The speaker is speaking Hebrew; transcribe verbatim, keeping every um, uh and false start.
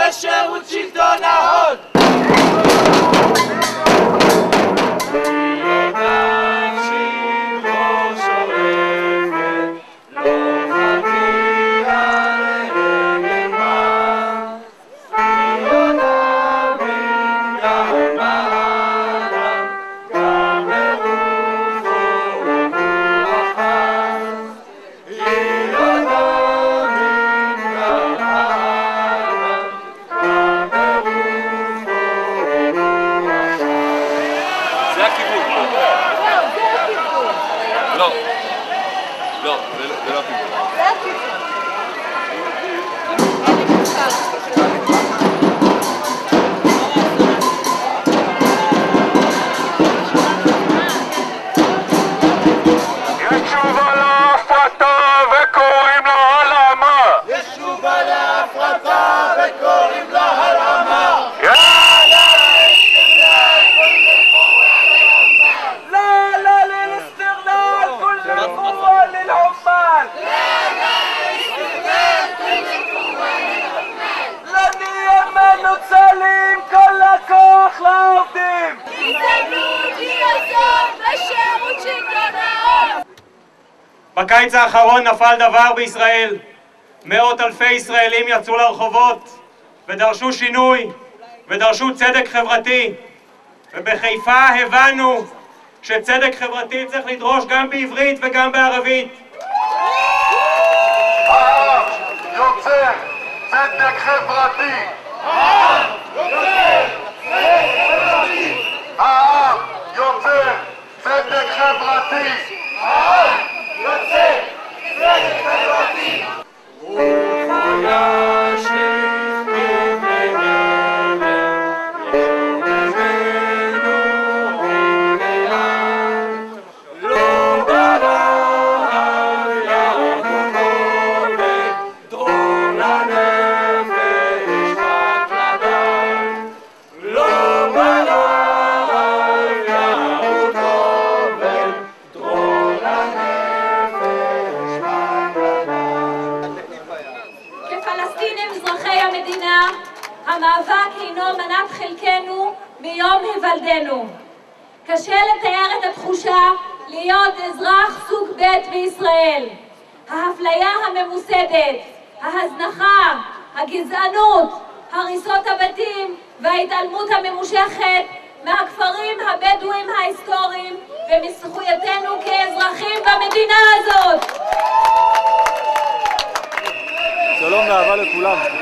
בשירות שלטון ההון. לא, לא, זה לא הכיוון. זה הכיוון. יש תשובה להפרטה וקוראים לה הלאמה! יש תשובה להפרטה וקוראים לה הלאמה! מנוצלים כל הכוח לעובדים! גזענות היא אסון בשירות שלטון ההון! בקיץ האחרון נפל דבר בישראל. מאות אלפי ישראלים יצאו לרחובות ודרשו שינוי ודרשו צדק חברתי, ובחיפה הבנו שצדק חברתי צריך לדרוש גם בעברית וגם בערבית. העם יוצר צדק חברתי! העם יוצר צדק חברתי! העם יוצר צדק חברתי! העם יוצר צדק חברתי! כפלסטינים אזרחי המדינה, המאבק הינו מנת חלקנו מיום היוולדנו. קשה לתאר את התחושה להיות אזרח סוג ב' בישראל. האפליה הממוסדת, ההזנחה, הגזענות, הריסות הבתים וההתעלמות הממושכת מהכפרים הבדואים ההיסטוריים ומזכויותינו כאזרחים במדינה הזאת. שלום ואהבה לכולם.